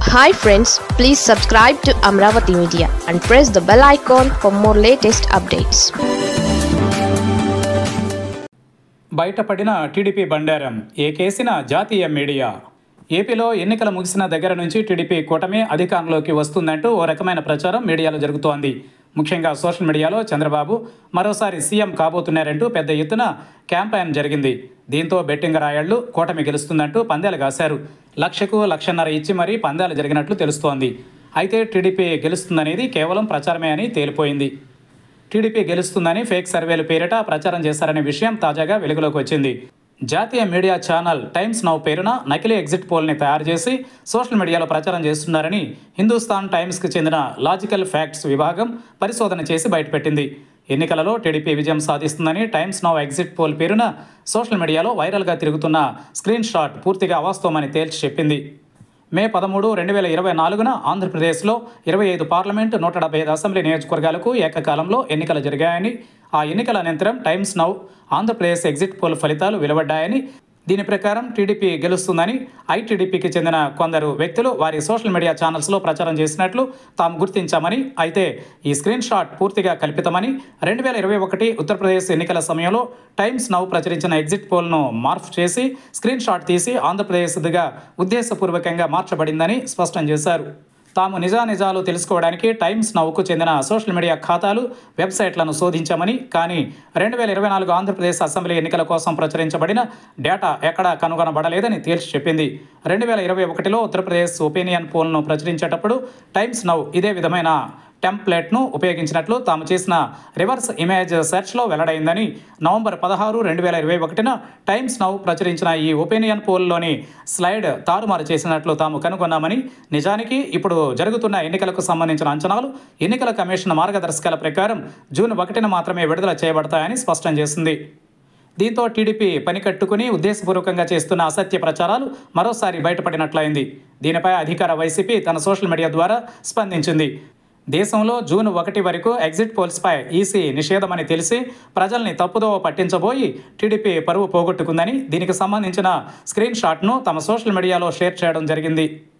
Hi friends, please subscribe to Amravati Media and press the bell icon for more latest updates. బయటపడిన టీడీపీ బండారం ఏకేసిన జాతీయ media. ఏపీలో ఎన్నికల ముగిసిన దగ్గర నుంచి టీడీపీ కూటమి అధికారంలోకి వస్తుందంటూ ఓ రకమైన ప్రచారం మీడియాలో జరుగుతోంది. ముఖ్యంగా సోషల్ మీడియాలో చంద్రబాబు మరోసారి సీఎం కాబోతున్నారంటూ పెద్ద ఎత్తున క్యాంపెయిన్ జరిగింది. దీంతో బెట్టింగ్ రాయళ్లు కూటమి గెలుస్తుందంటూ పందాలు కాశారు. 1,00,000-1,50,000 ఇచ్చి మరీ పందాలు జరిగినట్లు తెలుస్తోంది. అయితే టీడీపీ గెలుస్తుందనేది కేవలం ప్రచారమే అని తేలిపోయింది. టీడీపీ గెలుస్తుందని ఫేక్ సర్వేలు పేరిట ప్రచారం చేశారనే విషయం తాజాగా వెలుగులోకి వచ్చింది. జాతీయ మీడియా ఛానల్ టైమ్స్ నౌ పేరున నకిలీ ఎగ్జిట్ పోల్ని తయారు చేసి సోషల్ మీడియాలో ప్రచారం చేస్తున్నారని హిందుస్థాన్ టైమ్స్కి చెందిన లాజికల్ ఫ్యాక్ట్స్ విభాగం పరిశోధన చేసి బయటపెట్టింది. ఎన్నికలలో టీడీపీ విజయం సాధిస్తుందని టైమ్స్ నౌ ఎగ్జిట్ పోల్ పేరున సోషల్ మీడియాలో వైరల్గా తిరుగుతున్న స్క్రీన్ షాట్ పూర్తిగా అవాస్తవమని తేల్చి చెప్పింది. మే 13, 2024 ఆంధ్రప్రదేశ్లో 25 పార్లమెంటు, 175 అసెంబ్లీ నియోజకవర్గాలకు ఏకకాలంలో ఎన్నికలు జరిగాయని, ఆ ఎన్నికల అనంతరం Times Now Andhra Pradesh exit poll ఫలితాలు వెలువడ్డాయని, దీని ప్రకారం టీడీపీ గెలుస్తుందని ఐటీడీపీకి చెందిన కొందరు వ్యక్తులు వారి సోషల్ మీడియా ఛానల్స్లో ప్రచారం చేసినట్లు తాము గుర్తించామని, అయితే ఈ స్క్రీన్ షాట్ పూర్తిగా కల్పితమని, 2021 ఉత్తరప్రదేశ్ ఎన్నికల సమయంలో టైమ్స్ నౌ ప్రచురించిన ఎగ్జిట్ పోల్ను మార్ఫ్ చేసి స్క్రీన్ షాట్ తీసి ఆంధ్రప్రదేశ్గా ఉద్దేశపూర్వకంగా మార్చబడిందని స్పష్టం చేశారు. తాము నిజానిజాలు తెలుసుకోవడానికి టైమ్స్ నౌకు చెందిన సోషల్ మీడియా ఖాతాలు, వెబ్సైట్లను శోధించామని, కానీ 2024 ఆంధ్రప్రదేశ్ అసెంబ్లీ ఎన్నికల కోసం ప్రచురించబడిన డేటా ఎక్కడా కనుగొనబడలేదని తేల్చి చెప్పింది. 2021లో ఉత్తరప్రదేశ్ ఒపీనియన్ పోల్ను ప్రచురించేటప్పుడు టైమ్స్ నౌ ఇదే విధమైన టెంప్లెట్ను ఉపయోగించినట్లు తాము చేసిన రివర్స్ ఇమేజ్ సెర్చ్లో వెల్లడైందని, నవంబర్ 16, 2021 టైమ్స్ నౌ ప్రచురించిన ఈ ఒపీనియన్ పోల్లోని స్లైడ్ తారుమారు చేసినట్లు తాము కనుగొన్నామని, నిజానికి ఇప్పుడు జరుగుతున్న ఎన్నికలకు సంబంధించిన అంచనాలు ఎన్నికల కమిషన్ మార్గదర్శకాల ప్రకారం జూన్ 1 మాత్రమే విడుదల చేయబడతాయని స్పష్టం చేసింది. దీంతో టీడీపీ పని కట్టుకుని ఉద్దేశపూర్వకంగా చేస్తున్న అసత్య ప్రచారాలు మరోసారి బయటపడినట్లయింది. దీనిపై అధికార వైసీపీ తన సోషల్ మీడియా ద్వారా స్పందించింది. దేశంలో జూన్ 1 వరకు ఎగ్జిట్ పోల్స్పై ఈసీ నిషేధమని తెలిసి ప్రజల్ని తప్పుదోవ పట్టించబోయి టీడీపీ పరువు పోగొట్టుకుందని, దీనికి సంబంధించిన స్క్రీన్ షాట్ను తమ సోషల్ మీడియాలో షేర్ చేయడం జరిగింది.